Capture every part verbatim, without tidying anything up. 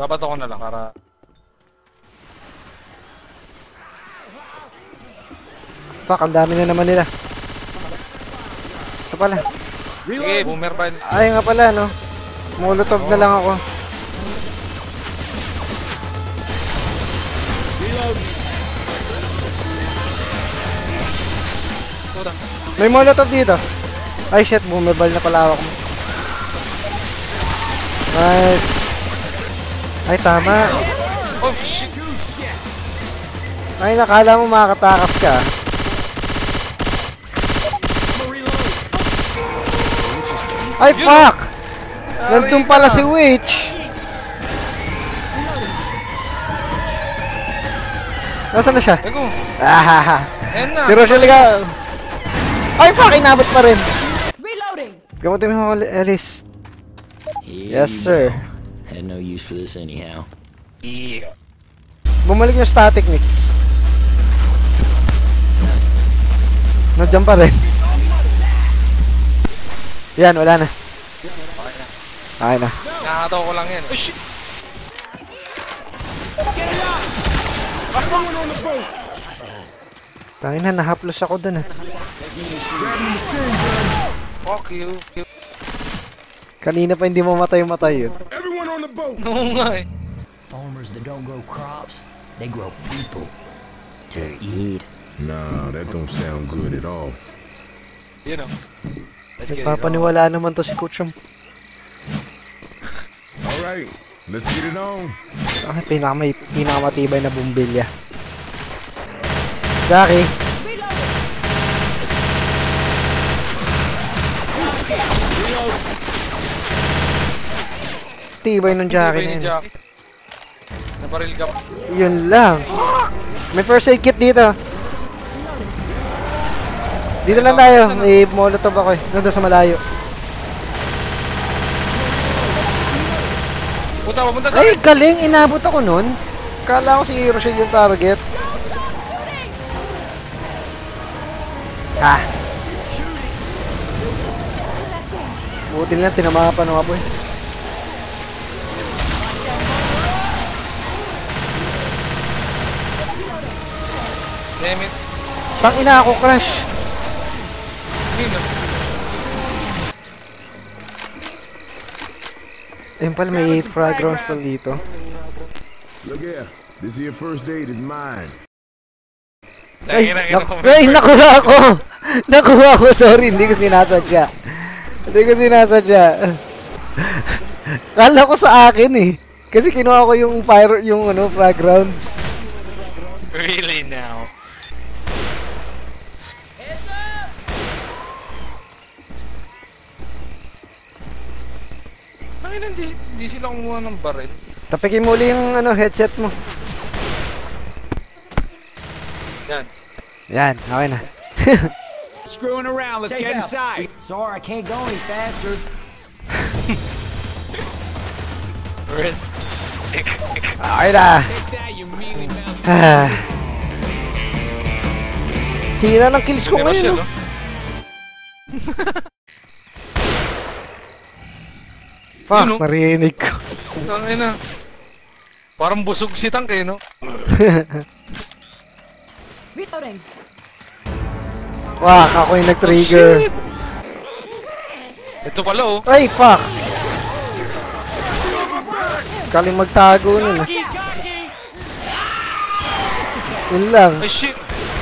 Babato ko na lang para... Fuck, ang dami na naman nila. Ito pala. Sige, boomer ba? Ay nga pala, no? Molotov oh. na lang ako. Reload. May molotov dito. Ay shit, boomerball na pala ako. Nice. Ay tama. Oh shit. Ay nakala mo makakatakas ka. Ay fuck. Nandun pala si Witch. Nasaan na siya? Ah, si Rochelle ka. Ay fuck, inabot pa rin. Reloading. Gamutin mo ako, Alice. Yes sir. Had no use for this anyhow. Yeah. Bumalik yung static mix. Nandiyan pa rin. Yan, wala na. Okay na. Okay na. Nakakataw ko lang yan. Oh shit. Tangin na, nahaplos ako dun ah. Fuck you. Kanina pa hindi mo matay-matay yun. Everyone on the boat. No nga eh. Farmers that don't grow crops, they grow people to eat. Nah, that don't sound good at all. You know. Let's get it on. Nagpapaniwala naman to si Coach. Alright, let's get it on. Ay, pinakamay, pinakamatibay na bumbilya. Jackie. Tibay nung Jackie na yun. Naparil ka pa. Yun lang. May first aid kit dito. Dito lang tayo. May molotov ako eh. Nandun sa malayo. Punta, pupunta sa Ay, galing. Inabot ako nun. Kala ko si Rochelle yung target. Ah. Buti lang, tinamahan pa nung apoy. Damn it. Tang ina ako, crash. Sino? Ayun pala, may frag rounds pala dito. Look here, this here first aid is mine. Ay, nak ay, nakuha ako! Nakuha ako, sorry, hindi ko sinasadya. Hindi ko sinasadya. Kala ko sa akin eh. Kasi kinuha ko yung fire, yung ano, frag rounds. Really now? Ay, hindi, hindi sila kumuha ng baril. Tapikin mo ulit yung ano, headset mo. Yan. Yan, okay na. Screwing around, let's get inside. Sorry, I can't go any faster. Red. Okay na. Ah. Hina ng kills ko ngayon. No? Fuck, Yun, no? narinig ko. Tangay na. Parang busog si Tank eh, no? Reloading. Wah, ako yung nag-trigger. Oh, ito pala oh. Ay, fuck. Kaling magtago nun. Yun lang. Ay shit.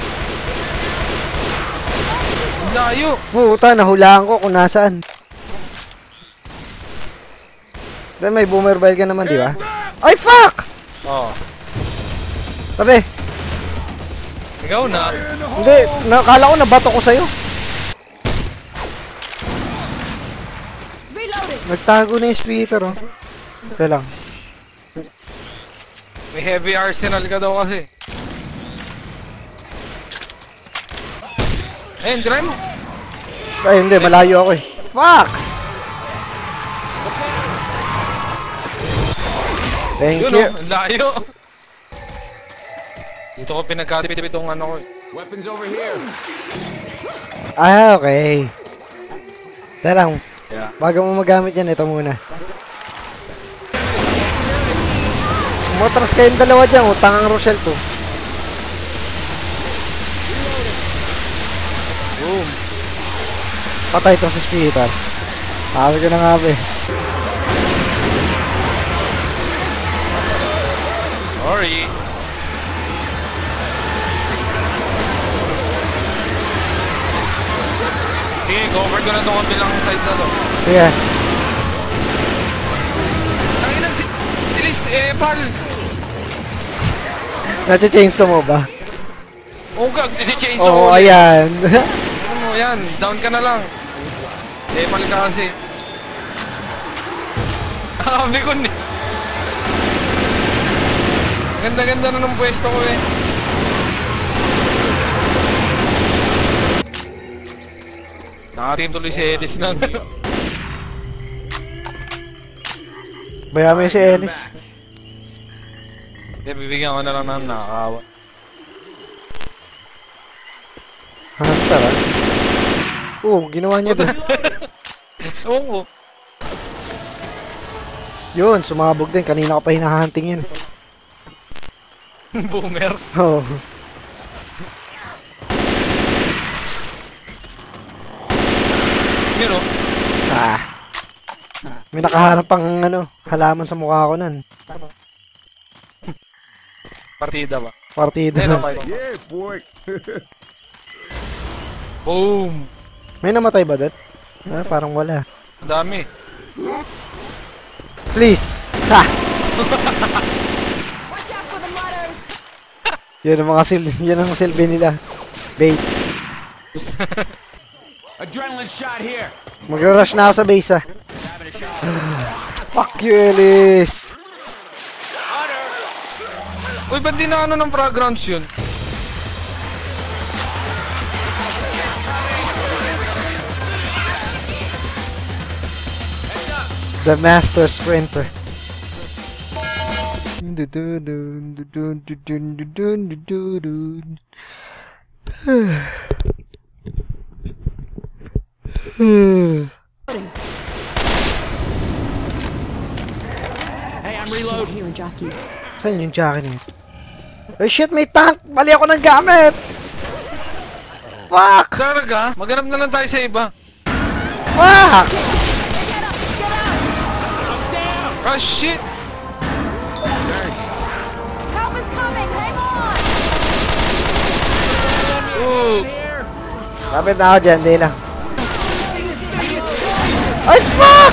Layo. Puta, nahulaan ko kung nasaan. Then may boomer bile ka naman, di ba? Ay, fuck! Oh. Tabi. Ikaw na. Hindi, nakala ko nabato ko sa'yo. Reloading. Nagtago na yung splitter, oh. Kaya lang. May heavy arsenal ka daw kasi. Ayun, try mo. Ay, hindi, malayo ako eh. Fuck! Thank Yun you. oh, layo. Dito ko pinagkatipid itong ano ko eh. Weapons over here. Ah, okay. Teka lang. Yeah. Bago mo magamit yan, ito muna. Motras kayong dalawa dyan, utang ang Rochelle to. Boom. Patay ito sa spital. Sabi ko na nga ba eh. Sorry. Sige, cover ko na itong kabilang side na to. Sige. Ang inang si... Silis, eh, pal! Nache-chainsaw mo ba? Oh, gag, di-change Oo, ako ulit. ayan. Ano mo, yan, down ka na lang. Eh, pal ka kasi. Ah, bikon eh. Ganda-ganda na ng pwesto ko eh. Nakatim tuloy si Edis na. Baya mo yung si Ellis. Eh, bibigyan ko na lang ng nakakawa. Hunter ah. Oo, ginawa niya doon. Oo. Yun, sumabog din. Kanina ko pa hinahunting yun. Boomer. Oo. Yun o. Ah. May nakaharap pang ano, halaman sa mukha ko nun. Partida ba? Partida. Ayun, okay. Yeah, boy. Boom! May namatay ba doon? Ah, parang wala. Ang dami. Please! Ha! Watch out for the mutters. Yan ang mga sil yan ang silbi nila. Bait. Adrenaline shot here. Magra-rush na ako sa base ah. Having a shot. Fuck you, Ellis! Uy, ba't di na ano ng fragrance yun? The Master Sprinter. Hey, I'm reloading. Here, jockey. Saan yung jacket niya? Oh shit, may tank! Mali ako ng gamit! Fuck! Talaga? Maghanap na lang tayo sa iba. Fuck! Ah, shit! Help is coming. Hang on. Ooh! Lapit na ako dyan, di lang. Ay, fuck!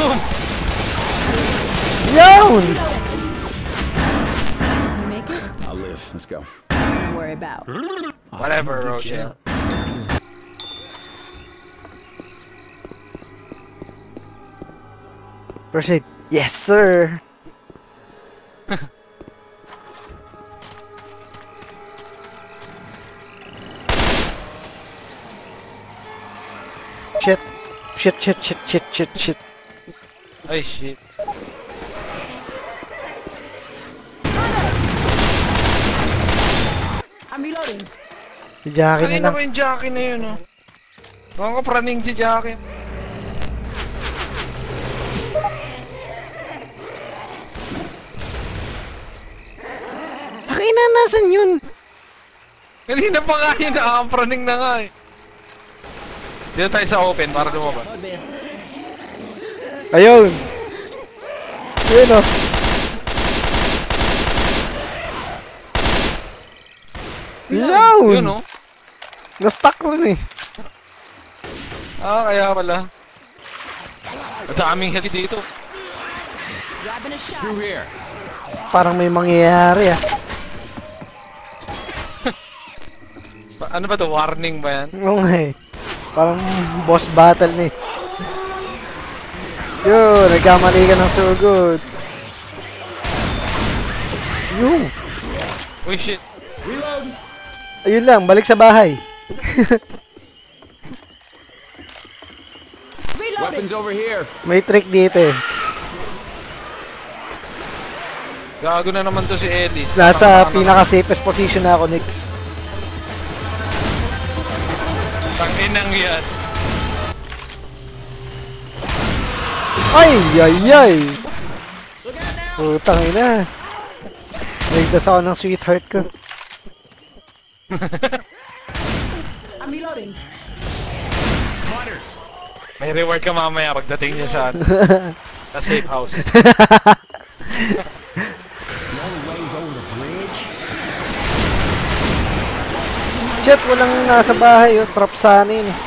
Yun! You make it? I'll live. Let's go. Don't worry about. Whatever, Rochelle. Proceed. Yes, sir! Shit. Shit, shit, shit, shit, shit, shit. Ay, shit. I'm reloading. Si Jackie na Kanina lang. ko yung Jackie na yun, oh. Mukhang ko praning si Jackie. Takina, nasan yun? Kanina pa nga yun, nakakapraning na nga eh. Dito tayo sa open para lumabas. Ayun! Ayun o. Yun! Yun, oh. Na-stuck rin eh. Ah, kaya pala. Ang daming hit dito. Grabbing a shot. Through here. Parang may mangyayari ah. Pa- Ano ba to? Warning ba yan? Oo nga eh. Parang boss battle na eh. Yun, nagkamali ka ng sugod. Yun. Uy, shit. Reload. Ayun lang, balik sa bahay. Reloading. Weapons over here. May trick dito eh. Gago na naman to si Ellis. Nasa pinaka-safest position na ako, Nix. Tanginang yan. Ay, ay, ay! Putang ina. Nagdas ako ng sweetheart ko. I'm reloading. May reward ka mamaya pagdating niya sa sa safe house. Shit, walang nasa bahay. Oh. Trap sana yun eh.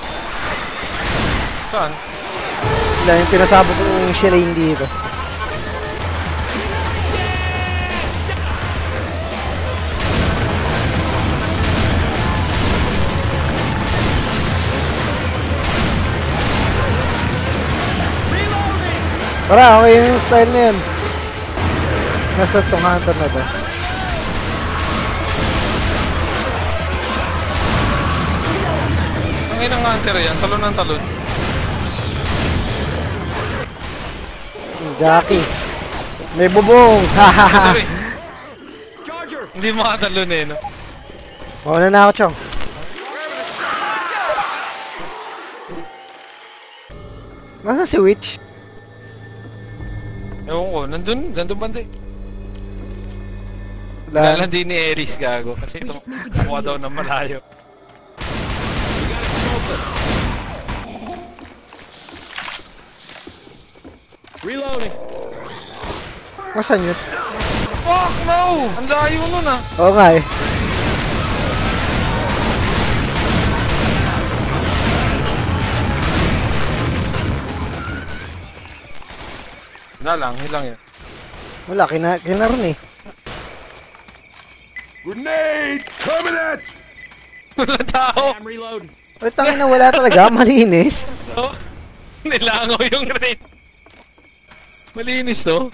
Saan? Wala yung pinasabot ko yung Shireen dito. Para, okay yung style na yun. Nasa tong hunter na to. Ang inang hunter yan, talon ng talon. Jackie. May bubong. Hahaha. Sorry. Hindi makatalon eh, no? Mauna na ako, Chong. Nasa si Witch? Ewan ko, nandun, nandun banda eh. Wala. Kailan din ni Eris gago, kasi ito nakuha daw ng malayo. Reloading. Masan yun? Fuck no! Ang layo nun ah! Oo nga eh. Wala lang, hilang yan. Wala, kina kinaroon eh. Grenade! Coming at you! Wala tao! I'm reloading. Ay, tangin na wala talaga. Malinis. No? Nilangaw yung grenade. Malinis to.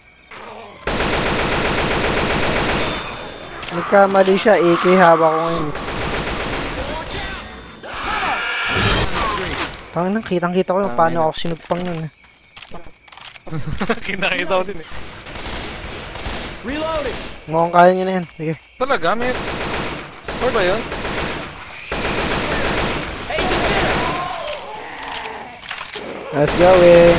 Nagkamali siya. A K haba ko ngayon. Tangin na, kitang-kita ko yung paano ako sinugpang nun. Kinakita ko din eh. Reloading. Mukhang kaya nyo na yan. Sige. Talaga? May... Or ba yun? Let's go eh.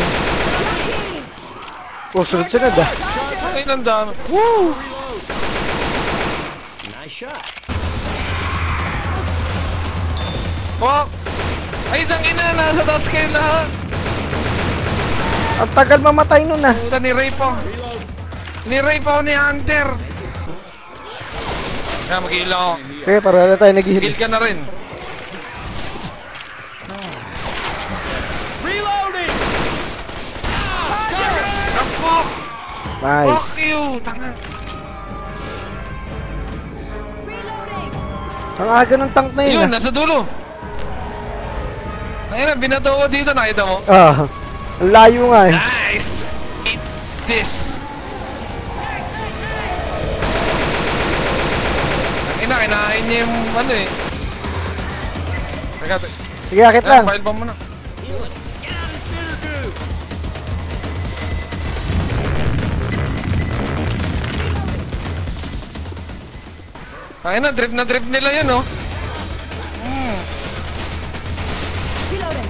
Oh, sunod-sunod ah. Ay, ang dami. Woo! Nice shot. Fuck! Ay, isang ina! Nasa taas kayo lahat! Ang tagal mamatay nun ah. Puta, ni-rape ako. Ni-rape ako ni Hunter. Kaya mag-heal ako. Sige, para na tayo nag-heal. Heal ka na rin. Reloading. Fuck! Nice. Fuck you! Tanga. Ang aga ng tank na yun Yun, ah. nasa dulo. Ayun, binato ko dito. Nakita mo? Ah, ang layo nga eh. Nice! Eat this! Ang ina, kinain niya yung ano eh. Teka, teka. Sige, akit lang. File bomb mo na. Ay na, drip na drip nila yun, oh. Mm. Reloading.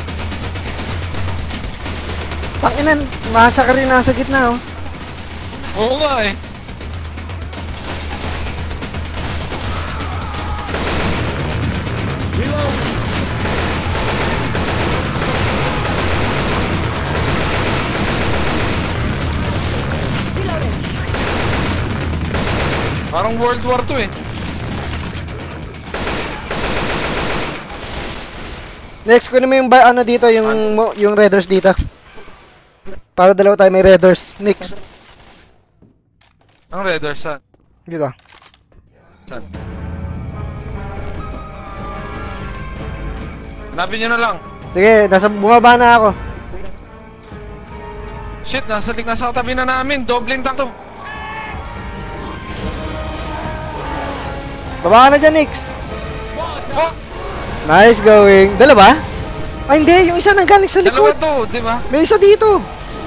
Tanginan, masa ka rin nasa gitna oh. Oo nga eh. Parang World War Two eh. Next ko naman yung ba, ano dito, yung mo- yung Raiders dito. Para dalawa tayo may Raiders. Next. Ang Raiders, saan? Dito. Saan? Hanapin nyo na lang. Sige, nasa bumaba na ako. Shit, nasa lig nasa katabi na namin. Doubling tank to. Baba ka na dyan, Nix. Oh! Nice going. Dalawa? Ay, hindi. Yung isa nang galing sa Dalawa likod. to, di ba? May isa dito.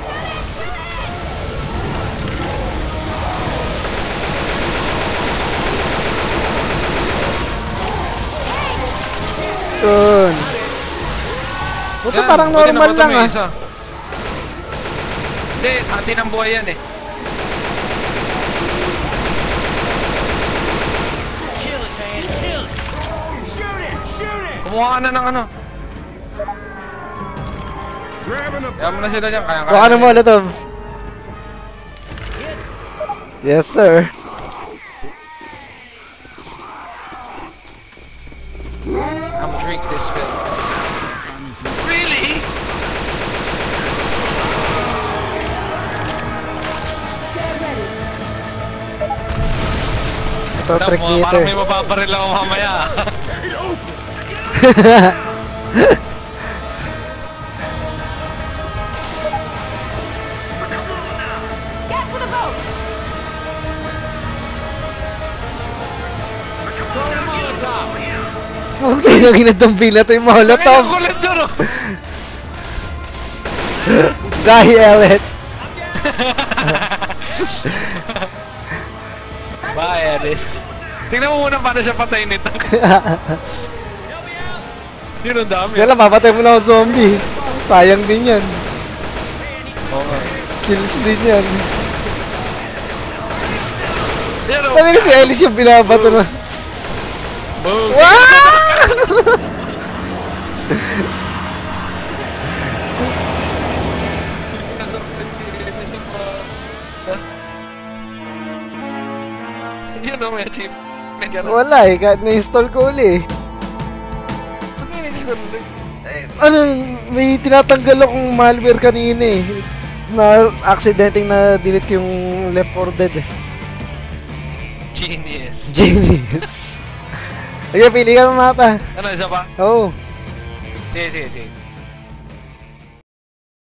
Yun. Buto Yan, parang buti normal naman lang may ah. isa. Hindi, hati ng buhay yan eh. Kumuha ka na ng ano. Grabbing a Kaya mo na sila dyan. Kaya Kuha ka ng Molotov. Yes, sir. I'm drink this bit. Really? Get ready. Ito, Alam trick mo, dito. parang may mapaparil ako mamaya. Get to the boat. Huwag tayo nang inadambi na ito yung Kaya Molotov. kulit doon oh. Guy Ellis. Bye, Alice. Tingnan mo muna paano siya patayin nito. Yun ang dami. Kaya lang, papatay mo na ako zombie. Sayang din yan. Oo nga. Kills din yan. Yan oh. Sabi ko si Ellis yung binabato na. Boom. Wow! Yun oh, may achievement yan. Wala eh, kahit na-install ko uli. Eh, ano, may tinatanggal akong malware kanina eh. Na accidenting na delete ko yung Left four Dead eh. Genius. Genius. Okay, pili ka ng mapa. Ano, isa pa? Oo. Oh. Sige, sige, sige.